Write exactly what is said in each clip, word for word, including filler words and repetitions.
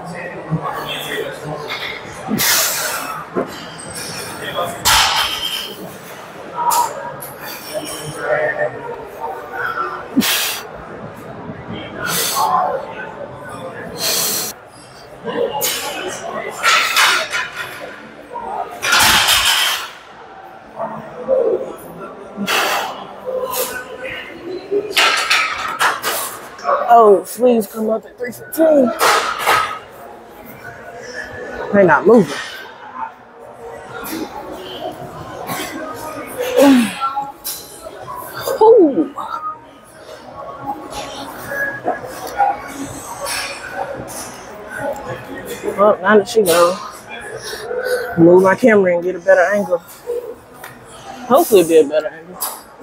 Oh, sleeves come up at three fifteen. They're not moving. Ooh. Well, now that she goes, move my camera and get a better angle. Hopefully it'll be a better angle.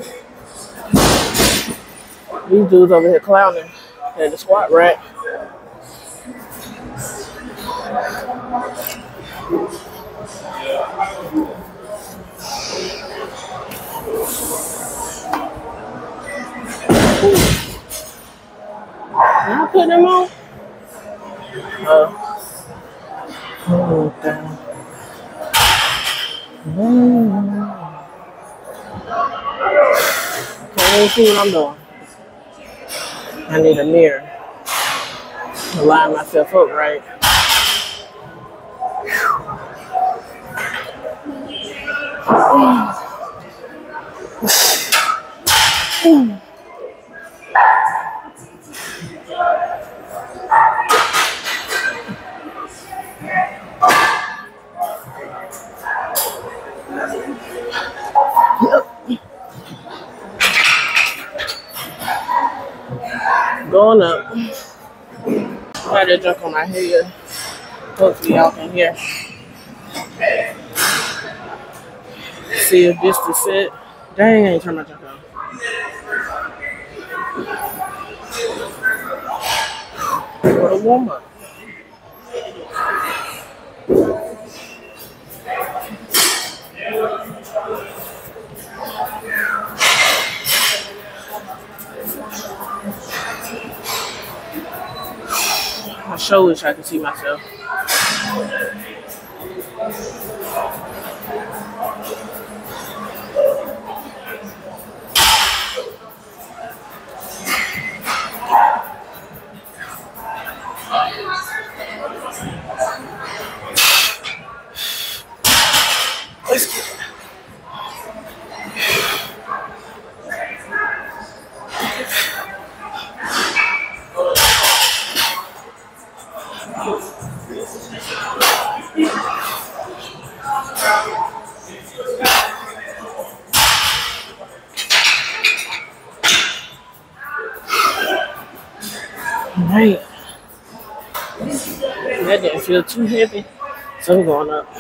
These dudes over here clowning at the squat rack. Can I put them on? Oh. Oh, damn. Can't even see what I'm doing. I need a mirror to line myself up right. Going up. I had to jump on my head. Hopefully y'all can hear. See if this is it. Dang, I ain't turn my jump on. What a warm up. I sure wish I could see myself. Let's get it. Right. That didn't feel too heavy, so I'm going up.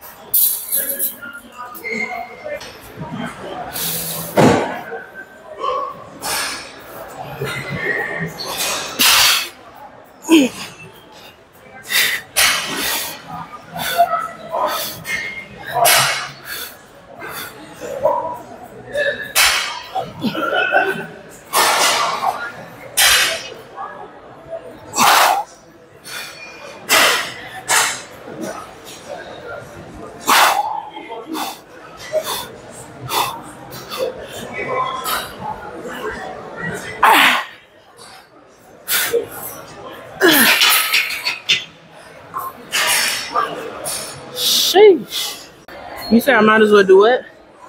Sheesh. You say I might as well do it?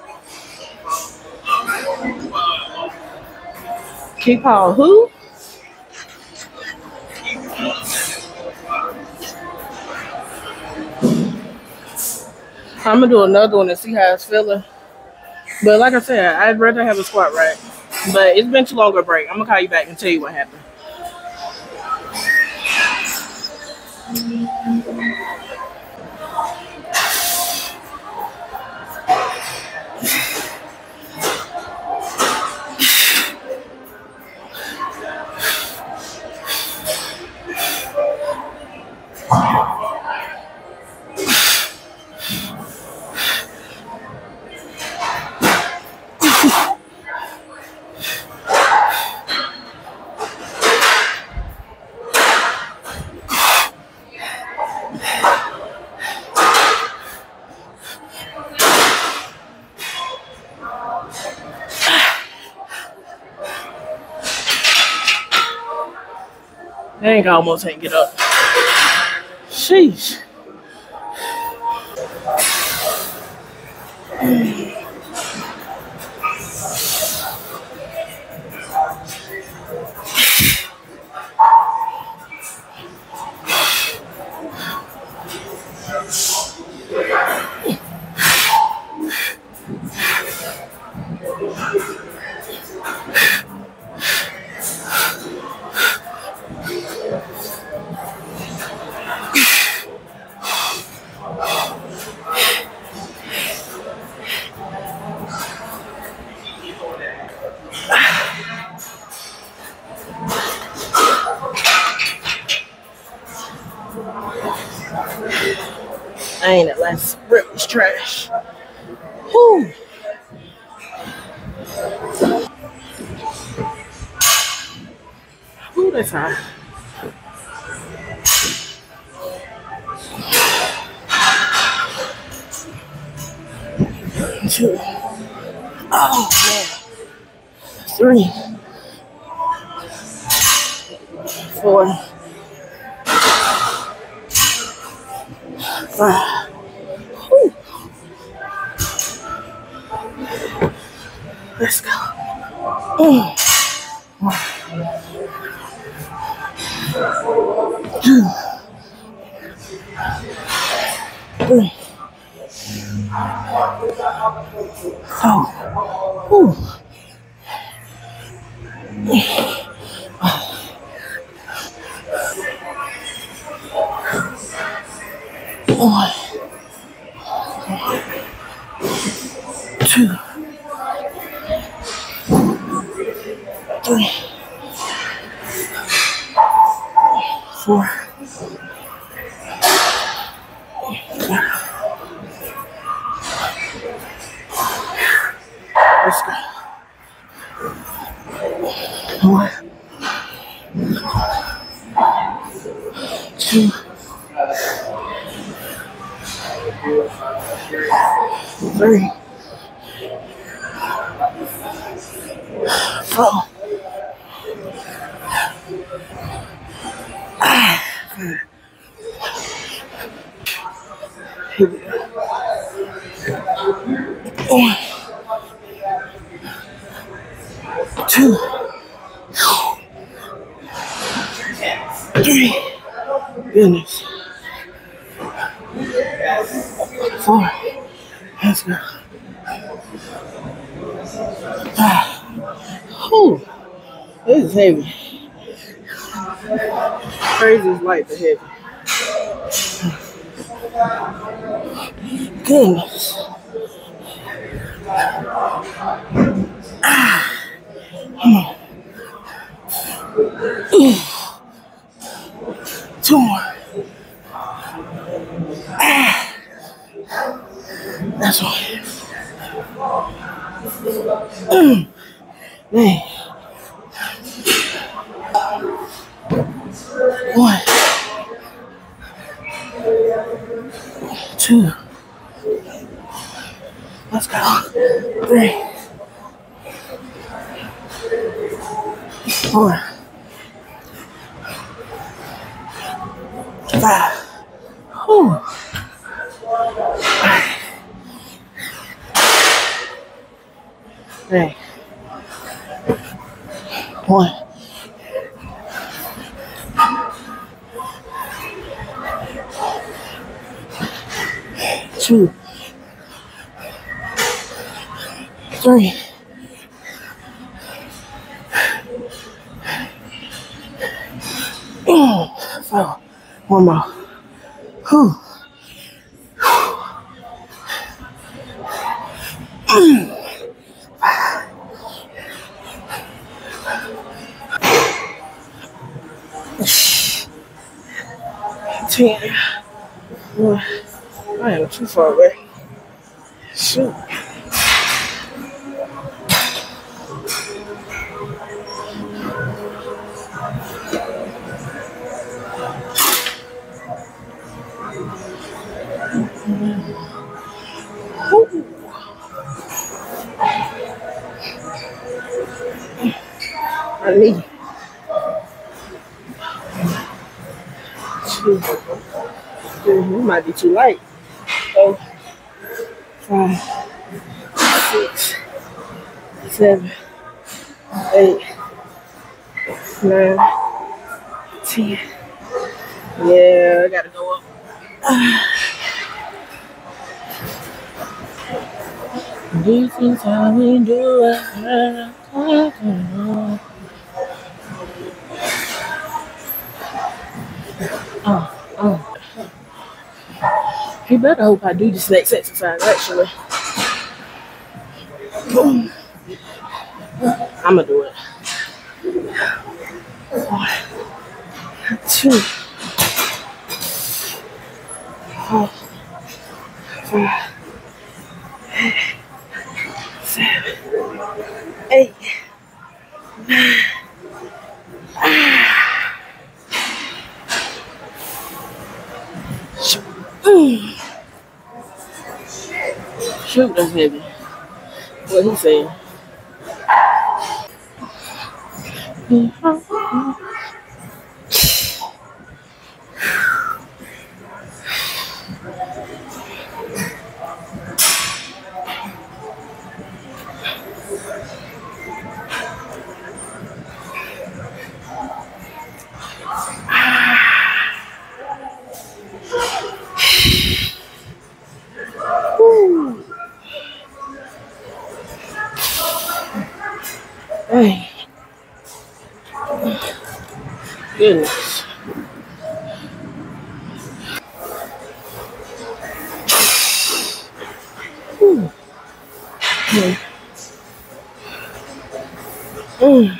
Keep Paul who? I'm gonna do another one and see how it's feeling. But like I said, I'd rather have a squat rack. But it's been too long a break. I'm gonna call you back and tell you what happened. Dang, I almost can't get up. Sheesh. I ain't that last rip was trash. Whew. Whew, that's hot. Two. Oh, man. Three. Four. Five. Whew. Let's go. Mm. One. Two. Three. Four. Whew. One. Two. Three. Four. Let's go. One. Two. Three. Four. Ah. Here we go. One. Two. Three. Goodness. Four. Let's go. Ah. Whew. This is heavy. Crazy is light but heavy. Goodness. Ah. Two more. Ah. That's one. Mm. Man. One. Two. Let's go. Three. Four. Five. Whew. Hey. One. Two. Three. Four. One more. Whew. Ten. One. I am too far away. Shoot. I need two, three. It might be too light. Four, five, six, seven, eight, nine, ten. Yeah, I gotta go up. This is how we do it. Oh, oh. He better hope I do this next exercise, actually. I'm gonna do it. One, two, four, five, seven, eight, nine. Mm. Shoot, that's heavy. What he saying? Hey. Goodness. Ooh. Mm. Mm.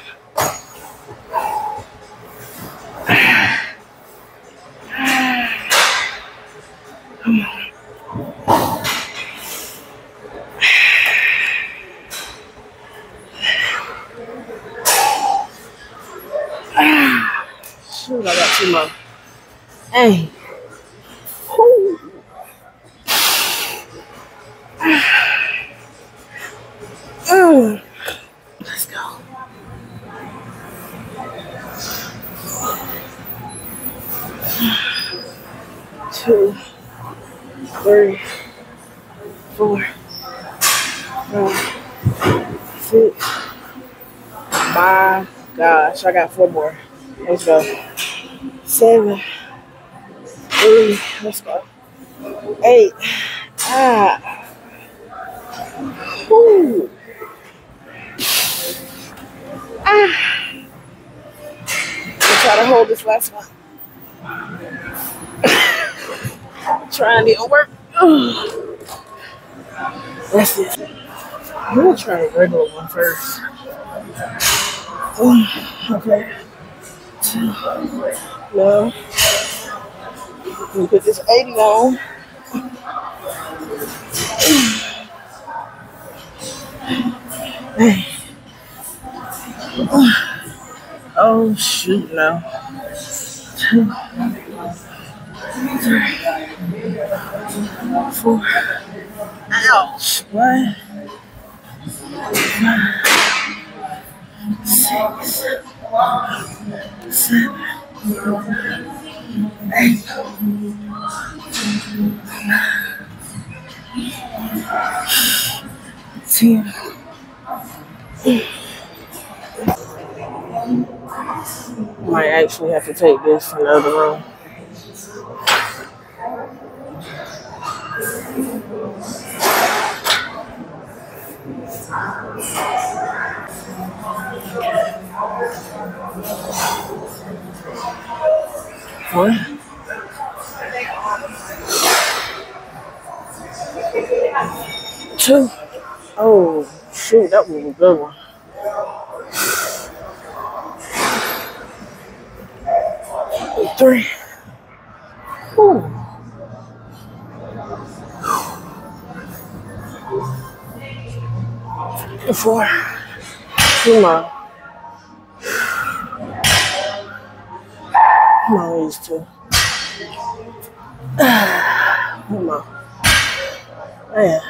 Come on. Shoot, I got two more. Hey. Ooh. Mm. Let's go. Two, three, four, five, six. My gosh, I got four more. Let's go. Seven, three, let's go. Eight. Ah. Woo. Ah. I'll try to hold this last one. Trying to work. That's it. I'm gonna try a regular one first. Okay. Two. No. Let me put this eighty on. Hey. Oh shoot! No. Two, three, four. Ouch! One, five, six, seven, eight, nine, ten. Might actually have to take this in the other room. One. Two. Oh, shoot, that was a good one. Three. Ooh. Four. Two more. Come on, these two. Come on. Man.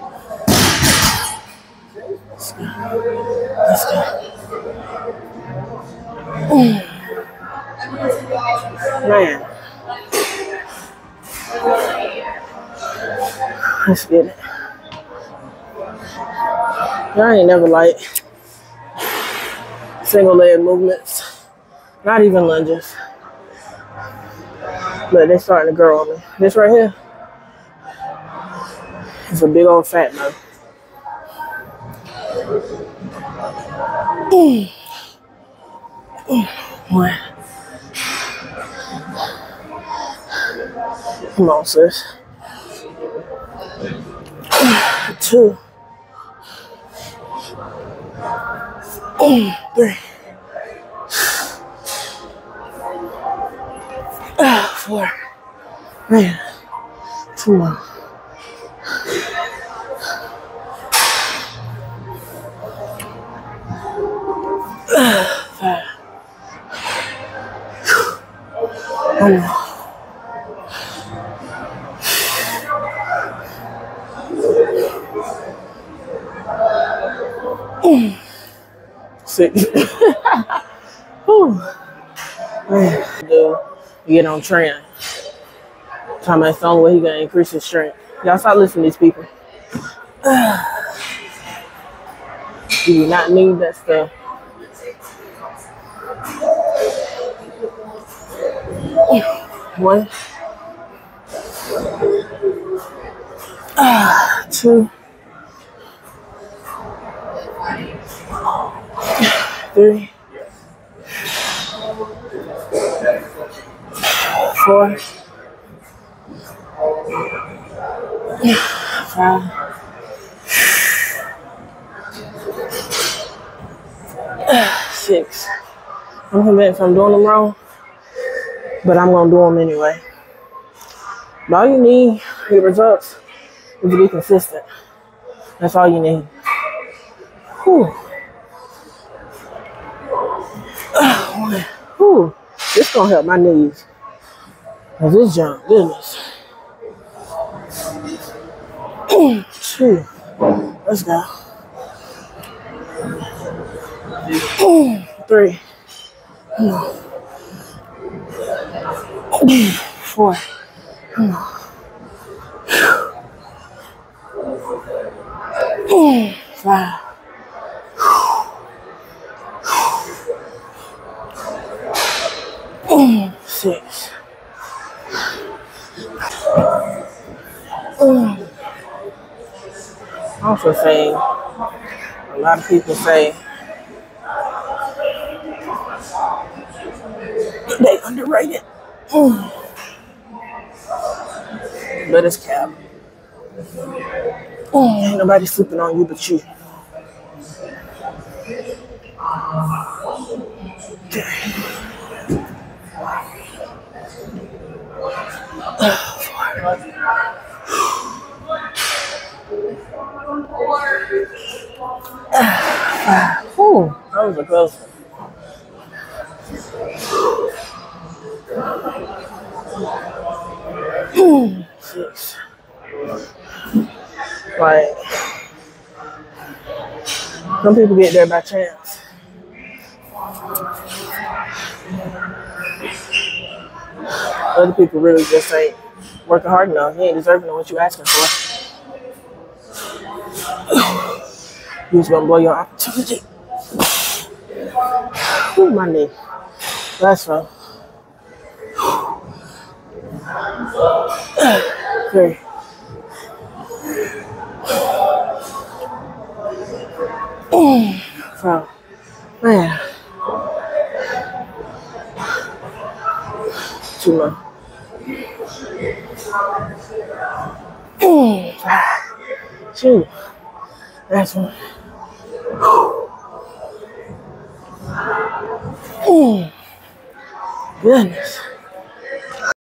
Let's go. Let's go. Ooh. Man. Let's get it. I ain't never like single leg movements, not even lunges. But they're starting to grow on me. This right here is a big old fat nose. Mm. Mm. One. Come on, sis. Two. Three. Four. Man. Two more. Five. One more. Six. Whew. Man. Dude, you get on trend. Time that's the only way he gonna increase his strength. Y'all stop listening to these people. You do not need that stuff. One. Ah, two. Three. Four. Five. Six. I'm convinced I'm doing them wrong, but I'm gonna do them anyway. But all you need to get results is to be consistent. That's all you need. Whew. Whew. This gonna help my knees. Cause this junk, goodness. Two. Let's go. Three. Four. Five. Six. Also saying, a lot of people say they underrated. But it's cap. Ain't nobody sleeping on you but you. Ooh, that was a close one. Six. Like, some people get there by chance. Other people really just ain't working hard enough. He ain't deserving of what you asking for. You just gonna blow your opportunity. Ooh, my knee. That's fine. Three. Four. Man. Two more. Two. That's one. Goodness.